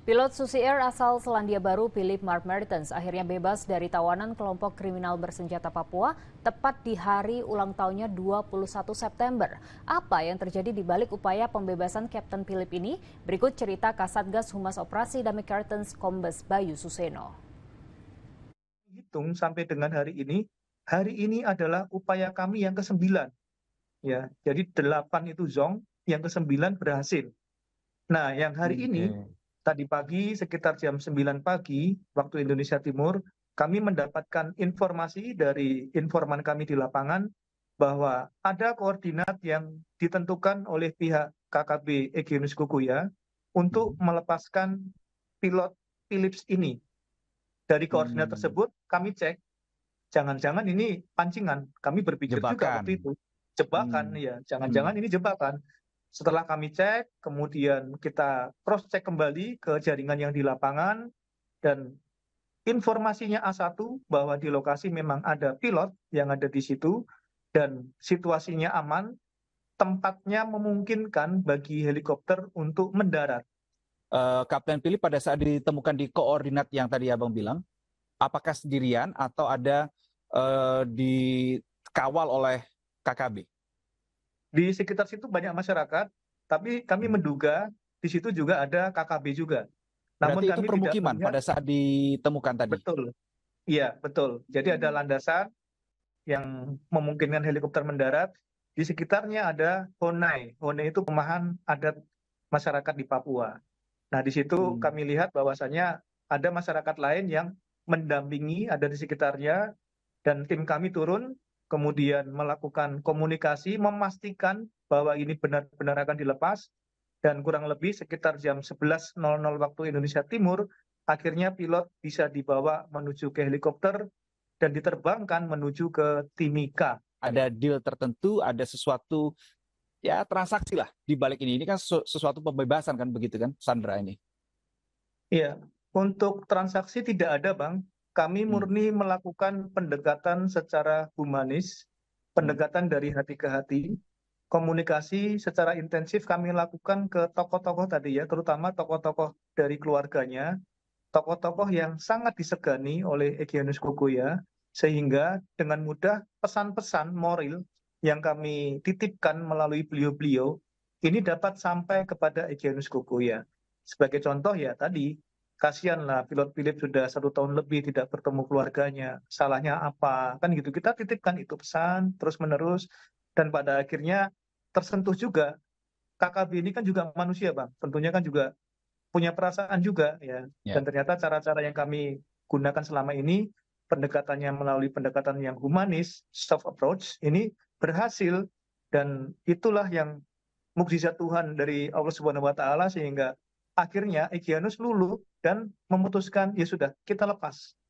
Pilot Susi Air asal Selandia Baru Philip Mark Mertens akhirnya bebas dari tawanan kelompok kriminal bersenjata Papua tepat di hari ulang tahunnya 21 September. Apa yang terjadi di balik upaya pembebasan Kapten Philip ini? Berikut cerita Kasatgas Humas Operasi Damai Kartens Kombes Bayu Suseno. Hitung sampai dengan hari ini adalah upaya kami yang ke-9. Ya, jadi 8 itu zong, yang ke-9 berhasil. Nah, yang hari ini, Oke. tadi pagi sekitar jam 9 pagi, waktu Indonesia Timur, kami mendapatkan informasi dari informan kami di lapangan bahwa ada koordinat yang ditentukan oleh pihak KKB Egyanus Kokoya untuk melepaskan pilot Philips ini. Dari koordinat tersebut, kami cek, jangan-jangan ini pancingan. Kami berpikir juga Jebakan. waktu itu, jebakan ya, jangan-jangan ini jebakan. Setelah kami cek, kemudian kita cross check kembali ke jaringan yang di lapangan, dan informasinya A1 bahwa di lokasi memang ada pilot yang ada di situ, dan situasinya aman, tempatnya memungkinkan bagi helikopter untuk mendarat. Kapten Philip pada saat ditemukan di koordinat yang tadi Abang bilang, apakah sendirian atau ada dikawal oleh KKB? Di sekitar situ banyak masyarakat, tapi kami menduga di situ juga ada KKB juga. Namun Berarti itu kami tidak permukiman melihat pada saat ditemukan tadi. betul. Iya, betul. Jadi ada landasan yang memungkinkan helikopter mendarat. Di sekitarnya ada Honai. Honai itu perumahan adat masyarakat di Papua. Nah, di situ kami lihat bahwasannya ada masyarakat lain yang mendampingi, ada di sekitarnya, dan tim kami turun, kemudian melakukan komunikasi, memastikan bahwa ini benar-benar akan dilepas, dan kurang lebih sekitar jam 11.00 waktu Indonesia Timur, akhirnya pilot bisa dibawa menuju ke helikopter dan diterbangkan menuju ke Timika. Ada deal tertentu, ada sesuatu ya transaksi lah di balik ini. Ini kan sesuatu pembebasan kan begitu kan, Sandra ini. Iya, untuk transaksi tidak ada, Bang. Kami murni melakukan pendekatan secara humanis, pendekatan dari hati ke hati, komunikasi secara intensif kami lakukan ke tokoh-tokoh tadi ya, terutama tokoh-tokoh dari keluarganya, tokoh-tokoh yang sangat disegani oleh Egyanus Kokoya, sehingga dengan mudah pesan-pesan moral yang kami titipkan melalui beliau-beliau ini dapat sampai kepada Egyanus Kokoya. Sebagai contoh ya tadi, kasihanlah pilot Philip sudah 1 tahun lebih tidak bertemu keluarganya, salahnya apa, kan gitu. Kita titipkan itu pesan terus-menerus, dan pada akhirnya tersentuh juga. KKB ini kan juga manusia, Bang. Tentunya kan juga punya perasaan juga ya. Dan Ya. ternyata cara-cara yang kami gunakan selama ini, pendekatannya melalui pendekatan yang humanis, soft approach, ini berhasil. Dan itulah yang mukjizat Tuhan dari Allah Subhanahu wa taala, sehingga akhirnya Egyanus luluh dan memutuskan ya sudah kita lepas.